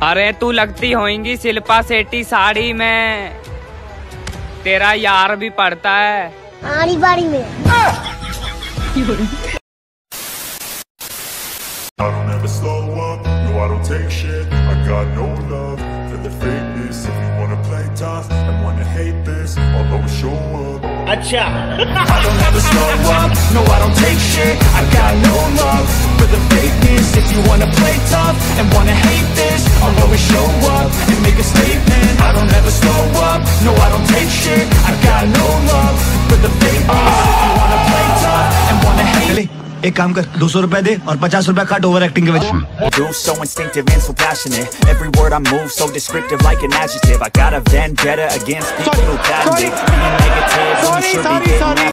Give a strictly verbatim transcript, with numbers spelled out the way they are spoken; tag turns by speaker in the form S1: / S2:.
S1: अरे तू लगती होएंगी शिल्पा शेट्टी साड़ी में, तेरा यार भी पड़ता है
S2: आड़ी बाड़ी में।
S3: I don't ever slow up, no I don't take shit. I got no love for the fakeness. If you wanna play tough and wanna hate this, I'll always show up. Acha. I don't ever slow up, no I don't take shit. I got no love for the fakeness. If you wanna play tough and wanna hate this, I'll always show up and make a statement. I don't ever slow up, no I don't take shit. I got no love for the fakeness. If you wanna play tough and wanna hate.
S4: एक काम कर, दो सौ रुपए दे और पचास रुपए काट ओवर एक्टिंग के वजह।
S5: Do so instinctive and so passionate. Every word I move so descriptive like an adjective. I got a vendetta against people who patent it. Being negative when you should be getting